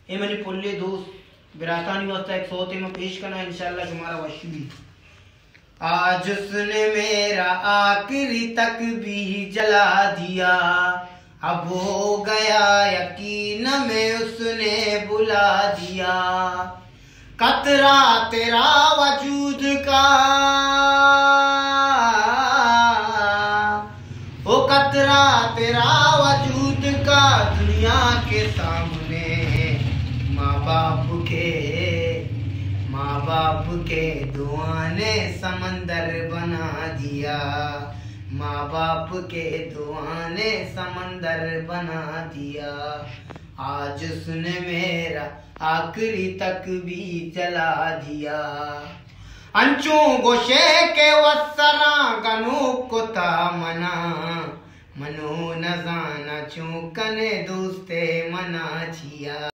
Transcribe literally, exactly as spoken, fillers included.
ए मैंने पुल्ले दोस्त बिरातानी वास्ता एक सोते में पेश करना इंशाल्लाह तुम्हारा वशी। आज उसने मेरा आखिरी तक भी जला दिया, अब हो गया यकीन में उसने बुला दिया। कतरा तेरा वजूद का, ओ कतरा तेरा वजूद का दुनिया के सामने। माँ बाप के माँ बाप के दुआ ने समंदर बना दिया, माँ बाप के दुआ ने समंदर बना दिया। आज उसने मेरा आखिरी तक भी जला दिया। अंचू गोशे के वसरा गनु कुता मना, मनो न जाना चूकने दोस्ते मना छिया।